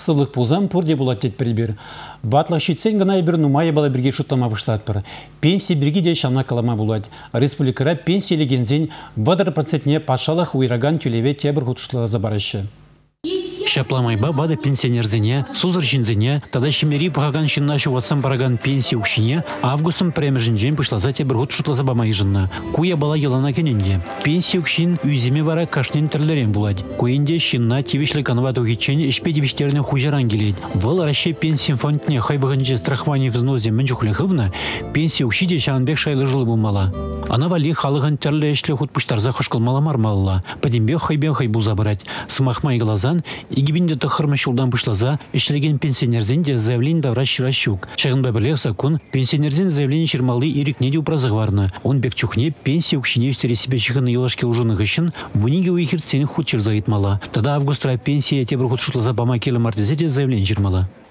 Сывлық пулзан пурде булат тет прибер. Батлах щитсен гана ебір нумай бала бірге шуттама бұштат пір. Пенсия бірге де шана калама булат. Республикара пенсия легензен 2% патшалық уйраган тюлеве тебір худшылы забарышы. Шапламайба бада пенсионерзине, сузыршинзине, тада шимери пахаган шиннашу ватсам параган пенсии укшине, августом премежинжен пышлаза тебір хут шутлаза бамай жынна. Куя бала елана кененде. Пенсии укшин үйземе вара кашнен тірлерен булад. Куенде шинна тивишлі канвату хитчен ішпедевіштеріне хужаран келет. Вал раще пенсии фондне хайбаганже страхвани взнозе менчухлехывна, пенсии укшиде шанбек шайлы жылы булмала. Ана вали халыган тірлі ішлі хут пыштарза хышкылмала мармалла. Падембе хайбен хайбу забрать. Смахмай глазан, Игибинде тахырма шулдан пышлаза, ишлеген пенсионерзен де заявление давращ расщук. Шагын бабелех сакун, пенсионерзен заявление шермалы ирик неде упразагварна. Он бек чухне, пенсия укшине үстері себе чиханы елашке ужыны гышын, вуниге уихер цены худ черзаит мала. Тогда августра пенсия тебір худ шутлаза бама келі мартезе де заявление шермала.